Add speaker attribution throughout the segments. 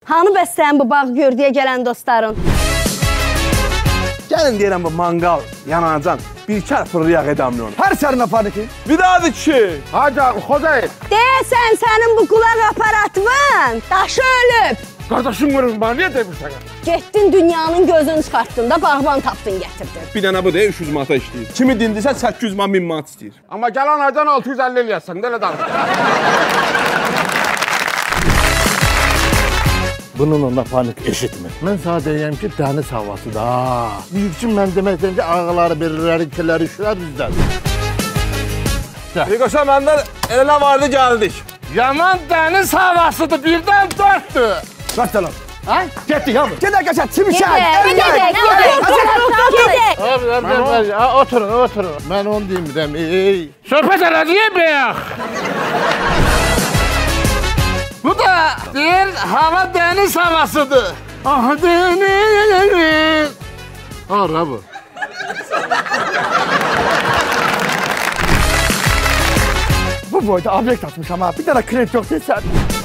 Speaker 1: Hanı bəs sən bu bağı gördüyə gələn dostların?
Speaker 2: Gəlin deyirəm bu mangal yanacaq. Bir kər fırlayaq edəmli onu.
Speaker 3: Hər sərinə paniki.
Speaker 2: Bir daha da ki.
Speaker 3: Hadi Xodayır.
Speaker 1: Deyəsən sənin bu qulaq aparatın daşı ölüb.
Speaker 3: Qardaşım vurur bana, niyə demirsən?
Speaker 1: Getdin dünyanın gözünü çıxartdın da bağban tapdın gətirdin.
Speaker 2: Bir dənə bu da 300 manata işləyir. Kimi dindirsən 800 man 1000 manat istəyir.
Speaker 3: Amma gələn aydan 650 eləyəsən, də elə danış. Bununla panik eşitmir. Mən sana deyəm ki, dəniz havası da. Büyük üçün mən deməkdən ki, ağaları, biriləri, ikiləri, şülər bizdən.
Speaker 2: Rikoşa məndən elə vardı gəldik.
Speaker 3: Yaman dəniz havasıdır, birdən dörtdür. Qaç da lan. Ha? Getdik abi. Gedək qaçaq, çimişək.
Speaker 1: Gedək.
Speaker 3: Oturun. Mən onu deyim, söhbət elədiyim bəyək. Bu da bir hava dəniz havasıdır. Ah deniz. Ara bu. Bu boyda obyekt atmış ama bir tane kredi yok değilsen.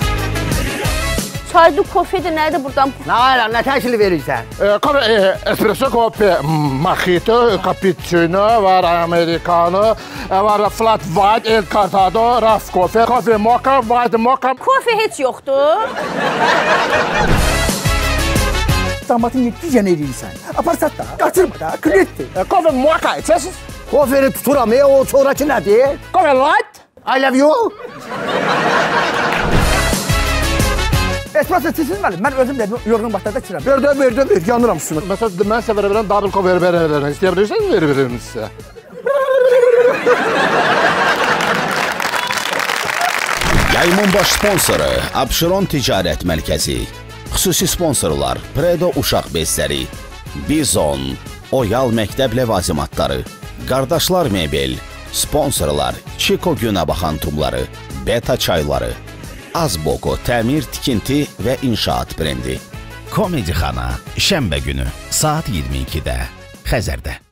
Speaker 1: Çaydı, kofedir, nədir buradan?
Speaker 4: Nə təkili verirsən?
Speaker 3: Espresso kopi, mojito, cappuccino, var americano, var flat white, el cortado, rough coffee, coffee mocha, white mocha.
Speaker 1: Kofe heç yoxdur.
Speaker 4: Damatın 7 cənə edirsən. Aparsat da, qaçırma da, kreditdir.
Speaker 3: Coffee mocha içəsiz?
Speaker 4: Koferi tuturam, o sonraki nədir?
Speaker 3: Coffee light?
Speaker 4: I love you.
Speaker 3: Espresso içəsiz mənim, mən özüm də yorğun vaxtlarda içirəm.
Speaker 4: Ver, yanıram üstünə.
Speaker 3: Məsələn, mən sizə verə biləm, double coffee verə istəyə bilirsiniz, veririm sizə.
Speaker 5: Yayımın baş sponsoru Abşeron Ticarət Mərkəzi. Xüsusi sponsorlar Predo Uşaq Bezləri, Bizon, Oyal Məktəb Ləvazimatları, Qardaşlar Mebel, sponsorlar Çiko Günəbaxan Tumları, Beta Çayları, Azboko Təmir, Tikinti və İnşaat brendi. Komedi Xana, şənbə günü saat 22-də Xəzərdə.